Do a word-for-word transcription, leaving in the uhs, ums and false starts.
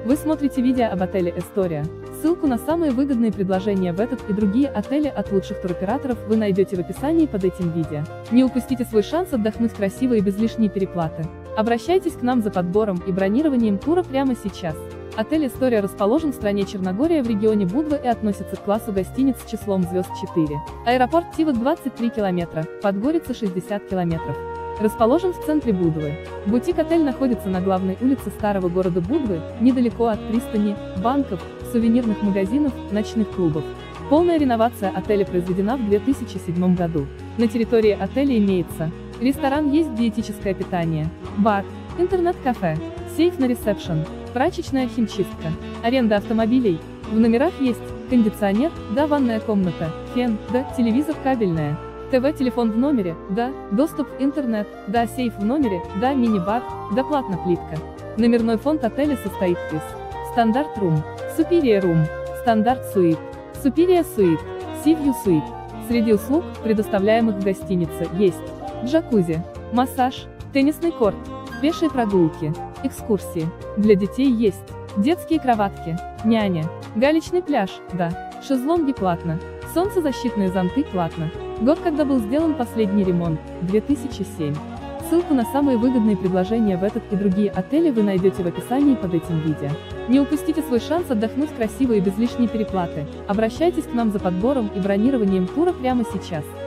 Вы смотрите видео об отеле Эстория. Ссылку на самые выгодные предложения в этот и другие отели от лучших туроператоров вы найдете в описании под этим видео. Не упустите свой шанс отдохнуть красиво и без лишней переплаты. Обращайтесь к нам за подбором и бронированием тура прямо сейчас. Отель Эстория расположен в стране Черногория в регионе Будва и относится к классу гостиниц с числом звезд четыре. Аэропорт Тивок двадцать три километра, Подгорица шестьдесят километров. Расположен в центре Будвы. Бутик-отель находится на главной улице старого города Будвы, недалеко от пристани, банков, сувенирных магазинов, ночных клубов. Полная реновация отеля произведена в две тысячи седьмом году. На территории отеля имеется ресторан, есть диетическое питание, бар, интернет-кафе, сейф на ресепшн, прачечная, химчистка, аренда автомобилей. В номерах есть кондиционер, да, ванная комната, фен, да, телевизор, кабельная, ТВ, телефон в номере, да, доступ в интернет, да, сейф в номере, да, мини-бар, да, платная плитка. Номерной фонд отеля состоит из Стандарт Рум, Superior Рум, Стандарт Суит, Superior Суит, Sea View Суит. Среди услуг, предоставляемых в гостинице, есть джакузи, массаж, теннисный корт, пешие прогулки, экскурсии. Для детей есть детские кроватки, няня, галечный пляж, да, шезлонги платно, солнцезащитные зонты платно. Год, когда был сделан последний ремонт, две тысячи седьмой. Ссылку на самые выгодные предложения в этот и другие отели вы найдете в описании под этим видео. Не упустите свой шанс отдохнуть красиво и без лишней переплаты. Обращайтесь к нам за подбором и бронированием тура прямо сейчас.